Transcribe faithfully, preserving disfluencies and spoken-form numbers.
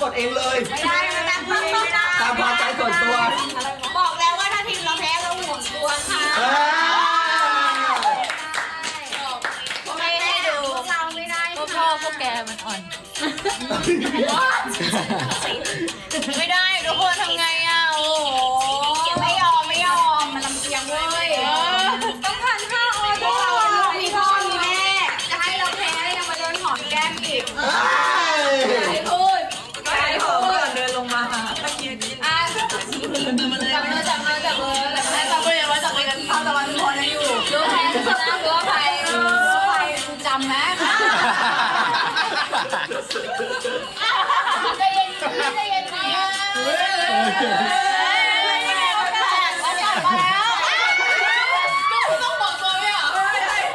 กดเองเลยไม่ได้ไม่ได้ไม่ได้ตามความใจส่วนตัวบอกแล้วว่าถ้าทีมเราแพ้เราห่วงตัวค่ะไม่ให้ดูเราไม่ได้พวกพ่อพวกแกมันอ่อนไม่ได้ทุกคนทำไง